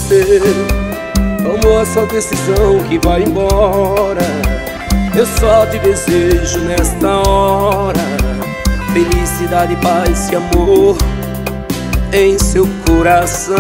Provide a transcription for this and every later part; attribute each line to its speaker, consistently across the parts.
Speaker 1: aconteceu. Tomou a sua decisão que vai embora. Eu só te desejo nesta hora felicidade, paz e amor em seu coração.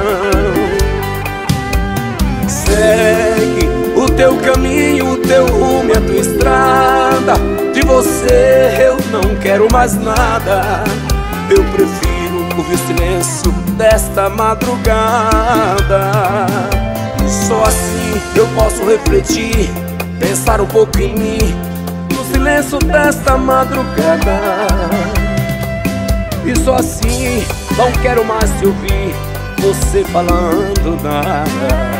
Speaker 1: Segue o teu caminho, o teu rumo e a tua estrada. De você eu não quero mais nada. Eu prefiro ouvir o silêncio desta madrugada. Só assim eu posso refletir, pensar um pouco em mim, no silêncio desta madrugada. E só assim não quero mais te ouvir você falando nada.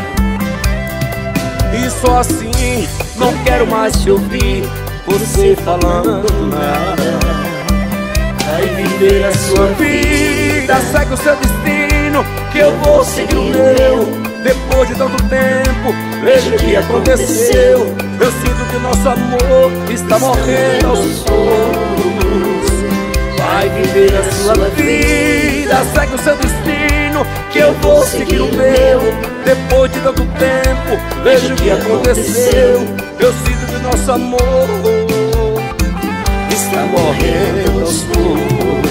Speaker 1: E só assim não quero mais te ouvir você falando nada. Vai viver a sua vida, segue o seu destino, que eu vou seguir o meu. Depois de tanto tempo, veja o que aconteceu. Eu sinto que o nosso amor está morrendo aos poucos. Vai viver a sua vida, segue o seu destino, que eu vou seguir o meu. Depois de tanto tempo, veja o que aconteceu. Eu sinto que o nosso amor está morrendo aos poucos.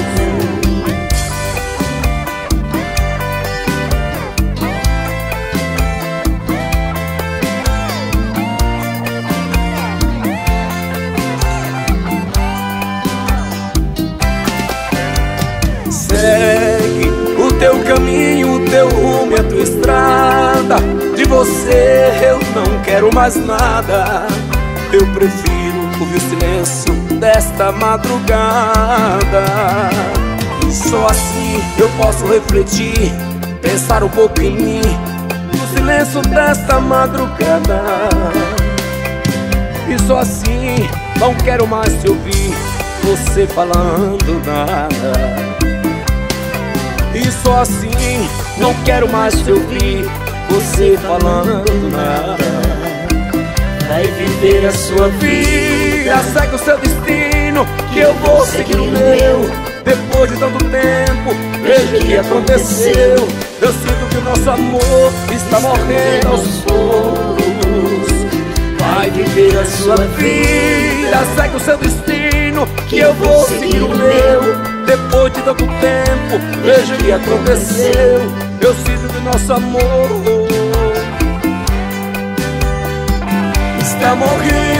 Speaker 1: Segue o teu caminho, o teu rumo e a tua estrada. De você eu não quero mais nada. Eu prefiro ouvir o silêncio desta madrugada. Só assim eu posso refletir, pensar um pouco em mim, no silêncio desta madrugada. E só assim não quero mais te ouvir você falando nada. E só assim não quero mais te ouvir você falando nada. Vai viver a sua vida, segue o seu destino, que eu vou seguir o meu. Depois de tanto tempo, veja o que aconteceu. Eu sinto que o nosso amor está morrendo aos poucos. Vai viver a sua vida, segue o seu destino, que eu vou seguir o meu. Depois de tanto tempo, veja o que aconteceu. Eu sinto que o nosso amor está morrendo.